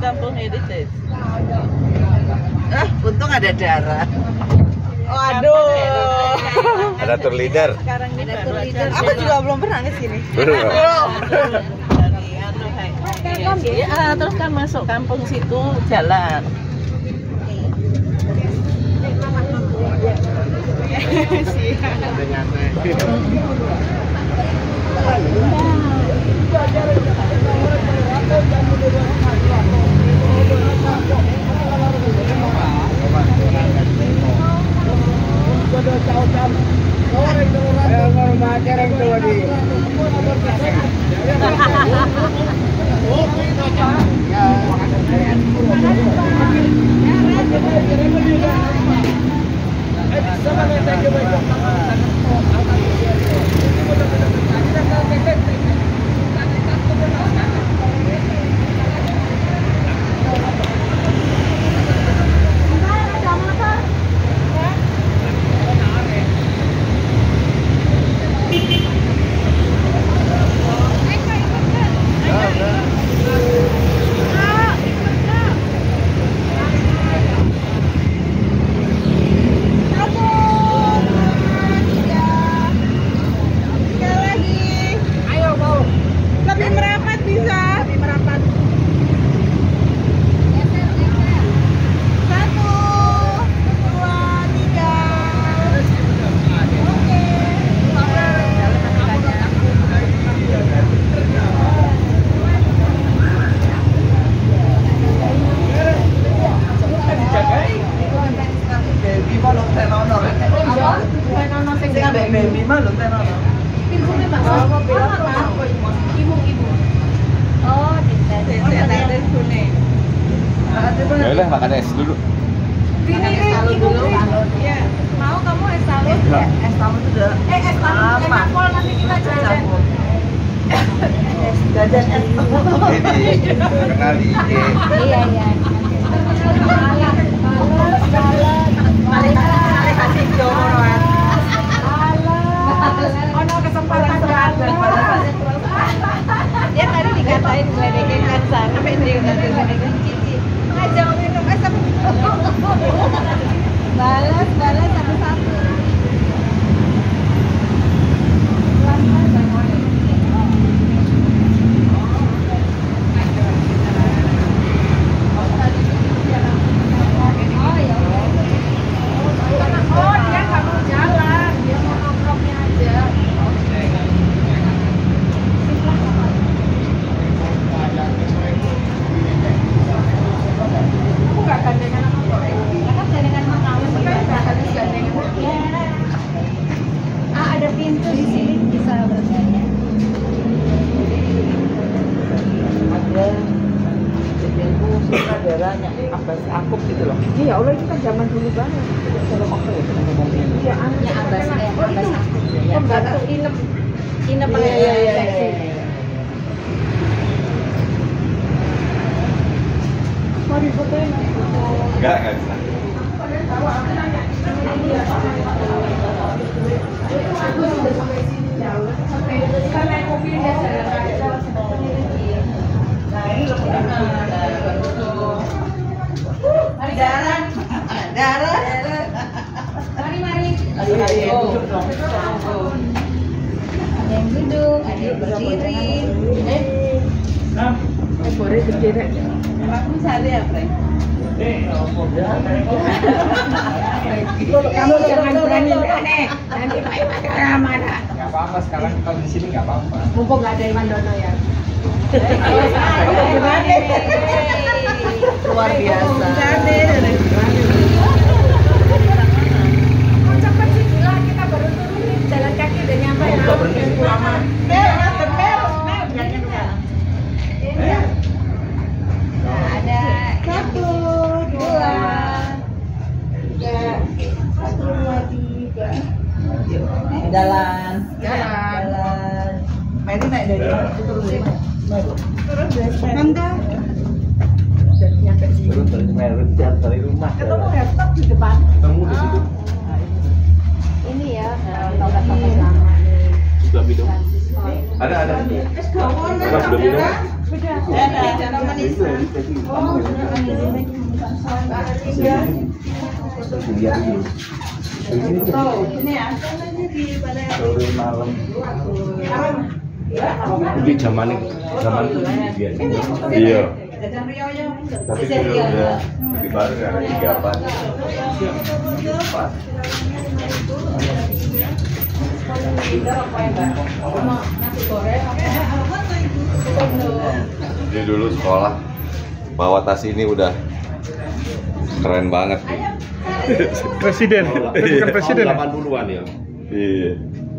kampung heritage. Untung ada darah. Aduh. Ada tour leader. Sekarang ini baru aja. Aku juga belum pernah ke sini. Belum. Terus kan masuk kampung situ jalan. Ya udah makan es dulu. Ya. Mau kamu es talut? Es talut itu udah. Es talut, es apel nanti kita jajan. Jajan es Kenal di IG. Iya. kasih jomoran. Ono kesempatan terakhir. Dia tadi dikatain geledekin kan sana, sampai dia geledekin cici. Ngajak minum es tapi balas satu-satu. Oh, dia nggak mau jalan, dia mau nongkrongnya aja. Aku nggak gandengan sama Korea. Kan gandengan sama kamu sih, nggak harus gandengan. Ada pintu di sini bisa bergaya. Ada jadiku sutradaranya Abbas Akub gitu loh. Iya, Allah itu kan zaman dulu banget. Film apa ya ngomongnya? Iya, anaknya Abbas Akub. Pembantu inep Iya. Mau difotoin? Enggak bisa. Aku sudah sampai sini jauh. Sampai naik mobil dia jalan kaki lewat sini. Nah ini loh darah. Mari. Duduk dong. Ada yang duduk, ada yang berdiri. Boleh berdiri. Aku cari apa? Kamu jangan berani aneh. Nanti Pak mana? Nggak apa-apa, sekarang kalau di sini nggak apa-apa. Mumpung nggak ada Iwan Dono ya. Luar biasa. Oh cepet sih, lah kita baru turun jalan kaki udah nyampe. Udah berhenti situ lama. Ada 1, 2, 3, 1, 2, 3. Jalan. Mary naik dari mana? Turun dari mana? Turun dari Enggak. Dan nyampe sini. Turun dari rumah. Ketemu laptop di depan. Ketemu di situ. ini ya, taubat-taubat lama. Sudah minum. Ada. Es gawon. Mas belum minum. Sore malam. Ini zaman itu biasa. Iya. Tapi kalau udah di baru ada 3 Jadi dulu sekolah bawa tas ini udah keren banget nih. Presiden, bukan presiden. 80-an ya. Iya.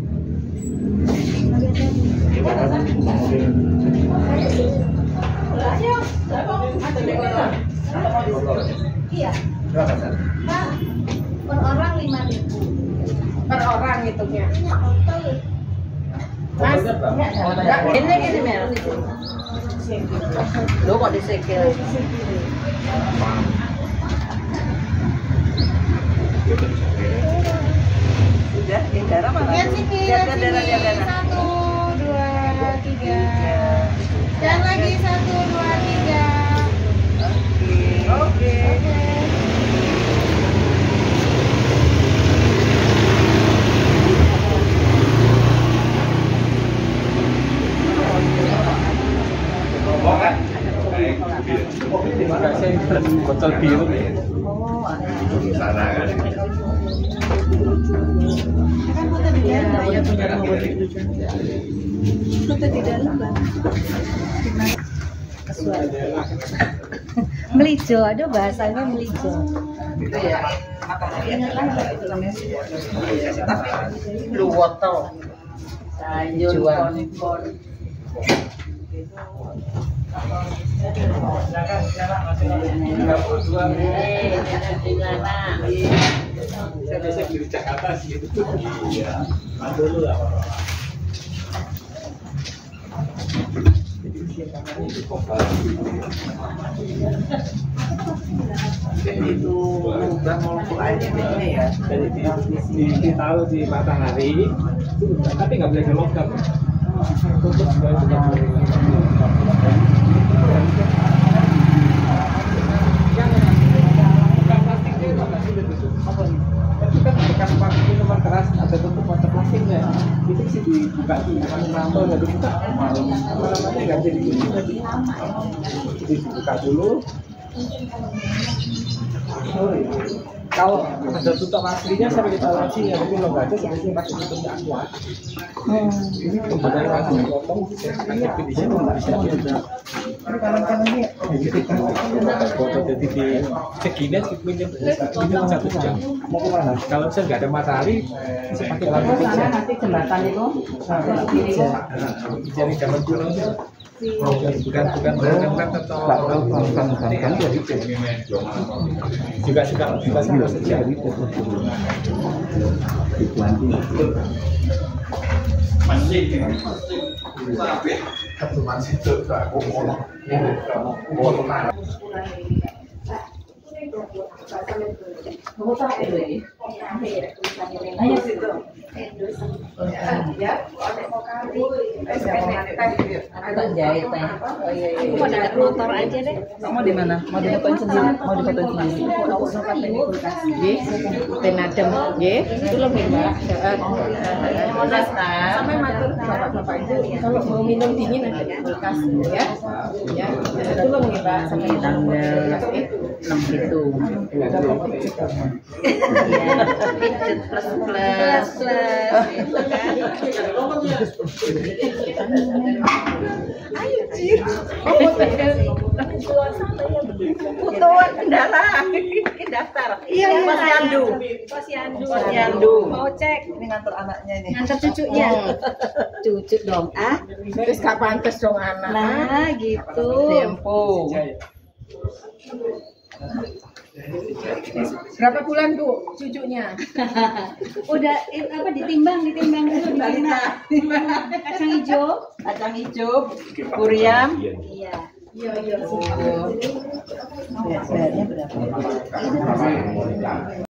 Iya. Pak, per orang 5.000. Per orang hitungnya. Mas, Ini Mel. Lo kok disekil? Sudah, darah mana? lihat sini, lihat sini. 1, 2, 3. Dan lagi 1, 2, 3. Oke. Botol biru. Sana kan. Melijo, aduh bahasanya melijo. Itu ya. Tapi lu wortel. Sayur pon. Saya biasa beli di Jakarta sih itu. Iya. Dulu lah. Itu udah mau aja ini ya. Jadi ditaruh di matahari, tapi nggak boleh dilogam. Tutup supaya tidak boleh. Tapi kan bekas minuman keras ada tutup mata plastiknya, itu sih dibuka tuh, rambut nggak dibuka, namanya nggak jadi kunci tadi, jadi dibuka dulu. Kalau ada tutup aslinya sampai kita laci ya, tapi kalau nggak ada sebenarnya pakai tutupnya aqua. Ini kemudian langsung dipotong, tapi di sini nggak bisa ada. Tapi kanan-kanannya foto jadi di segini minum 1 jam. Mau kemana? Kalau saya nggak ada matahari, bisa pakai lampu kerja. Nanti jembatan itu Jadi zaman dulu bukan juga sama saja. Ayo situ. Ya, mau kali. Agak jahit ya. Oh iya iya. Mau ada motor aja deh. Mau di mana? Mau difotoin sendiri? Mau difotoin sendiri? Nggih. Ten adem, nggih. Itu lebih Mbak. Heeh. Sampai matur bapak-bapak itu kalau mau minum dingin ada di kulkas ya. Ya, itu loh Mbak sampai Tanggal 6 itu. Iya, Pijat plus. ayo Cir. Putuan kendala. Daftar. Iya, Posyandu. Posyandu. Mau cek Ini ngantor anaknya ini. ngantar cucunya. Cucu dong. Terus gak pantes dong anak. Nah, gitu. Tempo. Berapa bulan, Bu, cucunya? Udah apa ditimbang dulu Balita. Kacang hijau. Kacang hijau, Kuriam. Iya. Iya. Beratnya berapa?